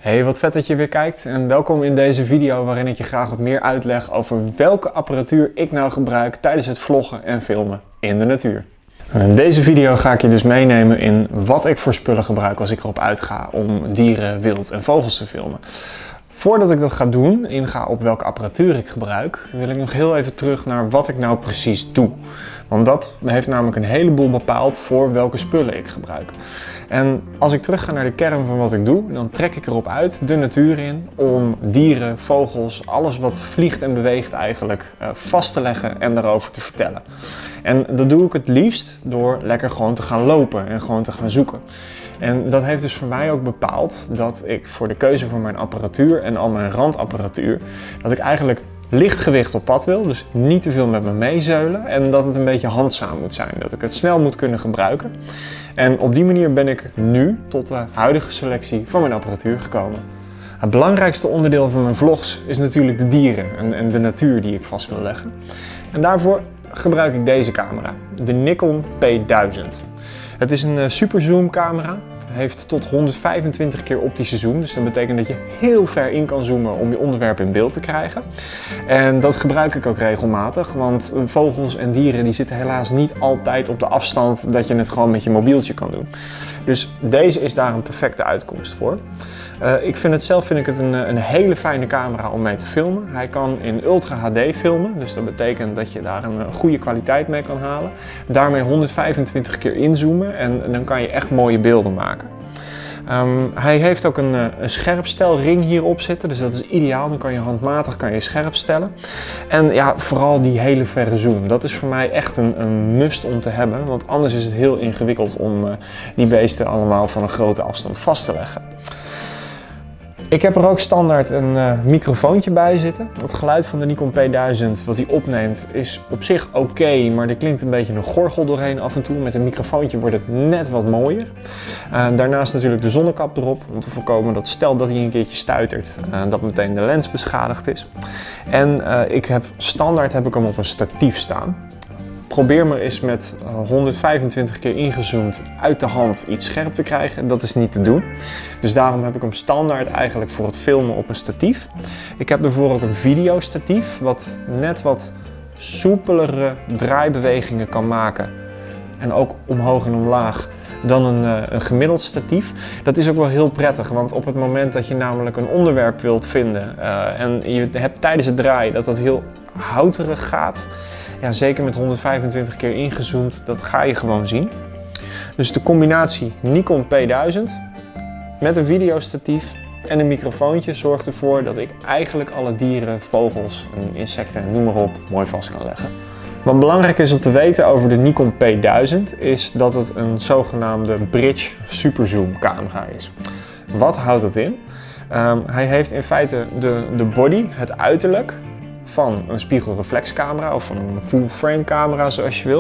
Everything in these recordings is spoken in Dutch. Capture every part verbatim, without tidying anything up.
Hey, wat vet dat je weer kijkt en welkom in deze video waarin ik je graag wat meer uitleg over welke apparatuur ik nou gebruik tijdens het vloggen en filmen in de natuur. In deze video ga ik je dus meenemen in wat ik voor spullen gebruik als ik erop uitga om dieren, wild en vogels te filmen. Voordat ik dat ga doen, inga op welke apparatuur ik gebruik, wil ik nog heel even terug naar wat ik nou precies doe. Want dat heeft namelijk een heleboel bepaald voor welke spullen ik gebruik. En als ik terug ga naar de kern van wat ik doe, dan trek ik erop uit de natuur in om dieren, vogels, alles wat vliegt en beweegt eigenlijk uh, vast te leggen en daarover te vertellen. En dat doe ik het liefst door lekker gewoon te gaan lopen en gewoon te gaan zoeken. En dat heeft dus voor mij ook bepaald dat ik voor de keuze voor mijn apparatuur en al mijn randapparatuur, dat ik eigenlijk licht gewicht op pad wil, dus niet te veel met me meezeulen en dat het een beetje handzaam moet zijn, dat ik het snel moet kunnen gebruiken. En op die manier ben ik nu tot de huidige selectie van mijn apparatuur gekomen. Het belangrijkste onderdeel van mijn vlogs is natuurlijk de dieren en, en de natuur die ik vast wil leggen. En daarvoor gebruik ik deze camera, de Nikon P duizend. Het is een superzoom camera. Heeft tot honderdvijfentwintig keer optische zoom. Dus dat betekent dat je heel ver in kan zoomen om je onderwerp in beeld te krijgen. En dat gebruik ik ook regelmatig, want vogels en dieren die zitten helaas niet altijd op de afstand dat je het gewoon met je mobieltje kan doen. Dus deze is daar een perfecte uitkomst voor. Uh, ik vind het zelf vind ik het een, een hele fijne camera om mee te filmen. Hij kan in Ultra H D filmen, dus dat betekent dat je daar een goede kwaliteit mee kan halen. Daarmee honderdvijfentwintig keer inzoomen en dan kan je echt mooie beelden maken. Um, hij heeft ook een, een scherpstelring hierop zitten, dus dat is ideaal. Dan kan je handmatig kan je scherp stellen. En ja, vooral die hele verre zoom. Dat is voor mij echt een, een must om te hebben, want anders is het heel ingewikkeld om uh, die beesten allemaal van een grote afstand vast te leggen. Ik heb er ook standaard een uh, microfoontje bij zitten. Het geluid van de Nikon P duizend wat hij opneemt is op zich oké, okay, maar er klinkt een beetje een gorgel doorheen af en toe. Met een microfoontje wordt het net wat mooier. Uh, daarnaast natuurlijk de zonnekap erop om te voorkomen dat stel dat hij een keertje stuitert, uh, dat meteen de lens beschadigd is. En uh, ik heb standaard heb ik hem op een statief staan. Probeer maar eens met honderdvijfentwintig keer ingezoomd uit de hand iets scherp te krijgen. Dat is niet te doen. Dus daarom heb ik hem standaard eigenlijk voor het filmen op een statief. Ik heb ervoor ook een videostatief wat net wat soepelere draaibewegingen kan maken. En ook omhoog en omlaag dan een, een gemiddeld statief. Dat is ook wel heel prettig, want op het moment dat je namelijk een onderwerp wilt vinden uh, en je hebt tijdens het draaien dat dat heel houterig gaat, ja, zeker met honderdvijfentwintig keer ingezoomd, dat ga je gewoon zien. Dus de combinatie Nikon P duizend met een videostatief en een microfoontje zorgt ervoor dat ik eigenlijk alle dieren, vogels en insecten en noem maar op mooi vast kan leggen. Wat belangrijk is om te weten over de Nikon P duizend is dat het een zogenaamde bridge superzoom camera is. Wat houdt het in? Um, hij heeft in feite de, de body, het uiterlijk van een spiegelreflexcamera of van een full frame camera zoals je wil.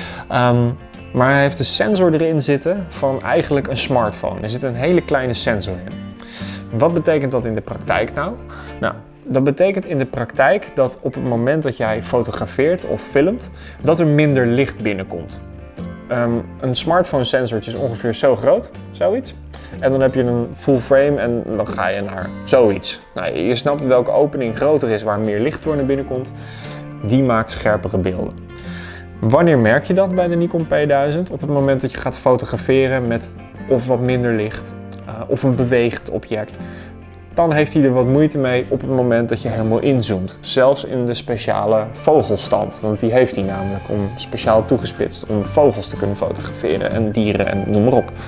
Um, maar hij heeft een sensor erin zitten van eigenlijk een smartphone. Er zit een hele kleine sensor in. Wat betekent dat in de praktijk nou? Nou, dat betekent in de praktijk dat op het moment dat jij fotografeert of filmt, dat er minder licht binnenkomt. Um, een smartphone sensortje is ongeveer zo groot, zoiets. En dan heb je een full frame en dan ga je naar zoiets. Nou, je snapt welke opening groter is waar meer licht door naar binnen komt. Die maakt scherpere beelden. Wanneer merk je dat bij de Nikon P duizend? Op het moment dat je gaat fotograferen met of wat minder licht uh, of een beweegd object. Dan heeft hij er wat moeite mee op het moment dat je helemaal inzoomt. Zelfs in de speciale vogelstand. Want die heeft hij namelijk om speciaal toegespitst om vogels te kunnen fotograferen en dieren en noem maar op.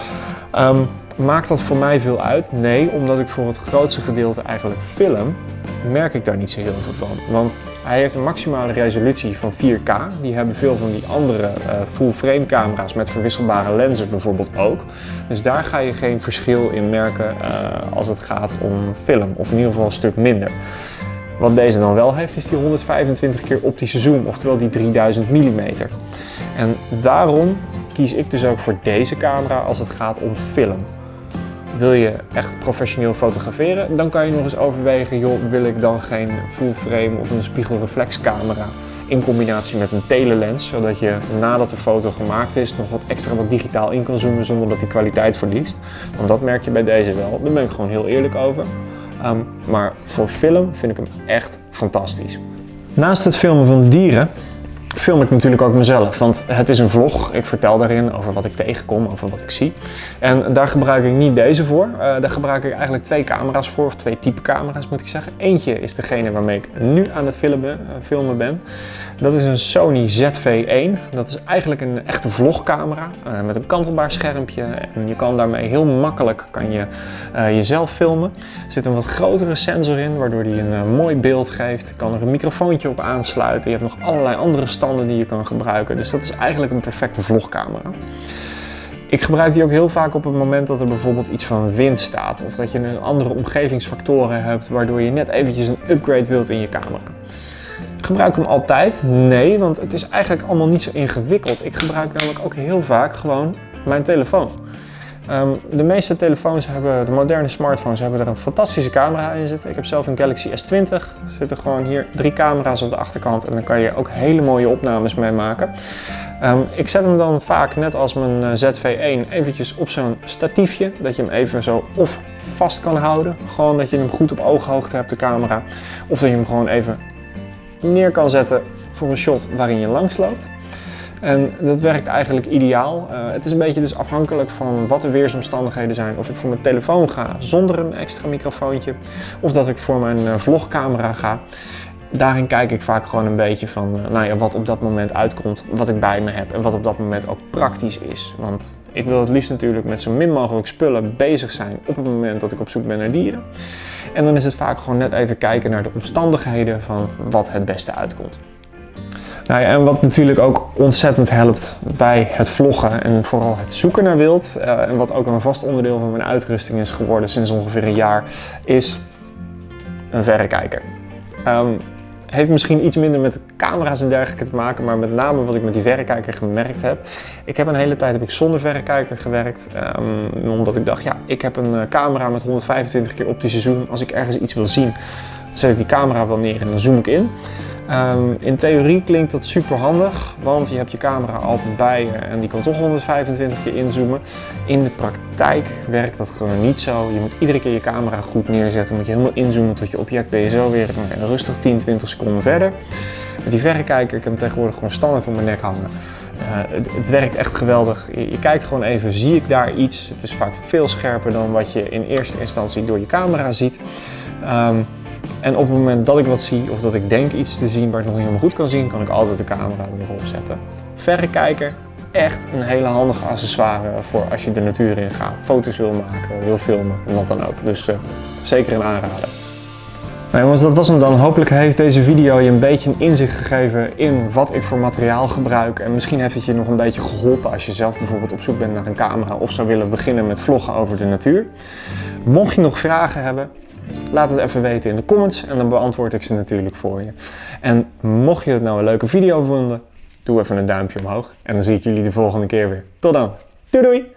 Um, maakt dat voor mij veel uit? Nee, omdat ik voor het grootste gedeelte eigenlijk film, merk ik daar niet zo heel veel van. Want hij heeft een maximale resolutie van vier K. Die hebben veel van die andere uh, full frame camera's met verwisselbare lenzen bijvoorbeeld ook. Dus daar ga je geen verschil in merken uh, als het gaat om film. Of in ieder geval een stuk minder. Wat deze dan wel heeft is die honderdvijfentwintig keer optische zoom, oftewel die drieduizend millimeter. En daarom kies ik dus ook voor deze camera als het gaat om film. Wil je echt professioneel fotograferen, dan kan je nog eens overwegen, joh, wil ik dan geen full frame of een spiegelreflexcamera in combinatie met een telelens, zodat je nadat de foto gemaakt is nog wat extra wat digitaal in kan zoomen zonder dat die kwaliteit verliest. Want dat merk je bij deze wel, daar ben ik gewoon heel eerlijk over. Um, maar voor film vind ik hem echt fantastisch. Naast het filmen van dieren film ik natuurlijk ook mezelf, want het is een vlog. Ik vertel daarin over wat ik tegenkom, over wat ik zie. En daar gebruik ik niet deze voor. Uh, daar gebruik ik eigenlijk twee camera's voor, of twee type camera's moet ik zeggen. Eentje is degene waarmee ik nu aan het filmen, uh, filmen ben. Dat is een Sony Z V één. Dat is eigenlijk een echte vlogcamera uh, met een kantelbaar schermpje. En je kan daarmee heel makkelijk kan je, uh, jezelf filmen. Er zit een wat grotere sensor in, waardoor die een uh, mooi beeld geeft. Je kan er een microfoontje op aansluiten. Je hebt nog allerlei andere standen die je kan gebruiken. Dus dat is eigenlijk een perfecte vlogcamera. Ik gebruik die ook heel vaak op het moment dat er bijvoorbeeld iets van wind staat. Of dat je een andere omgevingsfactoren hebt, waardoor je net eventjes een upgrade wilt in je camera. Gebruik ik hem altijd? Nee, want het is eigenlijk allemaal niet zo ingewikkeld. Ik gebruik namelijk ook heel vaak gewoon mijn telefoon. Um, de meeste telefoons hebben, de moderne smartphones hebben er een fantastische camera in zitten. Ik heb zelf een Galaxy S twintig. Er zitten gewoon hier drie camera's op de achterkant en dan kan je ook hele mooie opnames mee maken. Um, ik zet hem dan vaak, net als mijn Z V één, eventjes op zo'n statiefje. Dat je hem even zo of vast kan houden. Gewoon dat je hem goed op ooghoogte hebt, de camera. Of dat je hem gewoon even neer kan zetten voor een shot waarin je langs loopt. En dat werkt eigenlijk ideaal. Uh, het is een beetje dus afhankelijk van wat de weersomstandigheden zijn. Of ik voor mijn telefoon ga zonder een extra microfoontje. Of dat ik voor mijn uh, vlogcamera ga. Daarin kijk ik vaak gewoon een beetje van uh, nou ja, wat op dat moment uitkomt. Wat ik bij me heb en wat op dat moment ook praktisch is. Want ik wil het liefst natuurlijk met zo min mogelijk spullen bezig zijn op het moment dat ik op zoek ben naar dieren. En dan is het vaak gewoon net even kijken naar de omstandigheden van wat het beste uitkomt. Nou ja, en wat natuurlijk ook ontzettend helpt bij het vloggen en vooral het zoeken naar wild, uh, en wat ook een vast onderdeel van mijn uitrusting is geworden sinds ongeveer een jaar, is een verrekijker. Um, heeft misschien iets minder met camera's en dergelijke te maken, maar met name wat ik met die verrekijker gemerkt heb. Ik heb een hele tijd heb ik zonder verrekijker gewerkt, um, omdat ik dacht, ja, ik heb een uh, camera met honderdvijfentwintig keer optische zoom. Als ik ergens iets wil zien, zet ik die camera wel neer en dan zoom ik in. Um, in theorie klinkt dat super handig, want je hebt je camera altijd bij je en die kan toch honderdvijfentwintig keer inzoomen. In de praktijk werkt dat gewoon niet zo. Je moet iedere keer je camera goed neerzetten, moet je helemaal inzoomen tot je object ben je zo weer rustig tien, twintig seconden verder. Met die verrekijker, ik heb hem tegenwoordig gewoon standaard om mijn nek hangen. Uh, het, het werkt echt geweldig. Je, je kijkt gewoon even, zie ik daar iets? Het is vaak veel scherper dan wat je in eerste instantie door je camera ziet. Um, En op het moment dat ik wat zie of dat ik denk iets te zien waar ik nog niet helemaal goed kan zien, kan ik altijd de camera erop zetten. Verrekijker, echt een hele handige accessoire voor als je de natuur in gaat. Foto's wil maken, wil filmen, wat dan ook. Dus uh, zeker een aanrader. Nou jongens, dat was hem dan. Hopelijk heeft deze video je een beetje een inzicht gegeven in wat ik voor materiaal gebruik. En misschien heeft het je nog een beetje geholpen als je zelf bijvoorbeeld op zoek bent naar een camera of zou willen beginnen met vloggen over de natuur. Mocht je nog vragen hebben, laat het even weten in de comments en dan beantwoord ik ze natuurlijk voor je. En mocht je het nou een leuke video vinden, doe even een duimpje omhoog en dan zie ik jullie de volgende keer weer. Tot dan. Doei doei!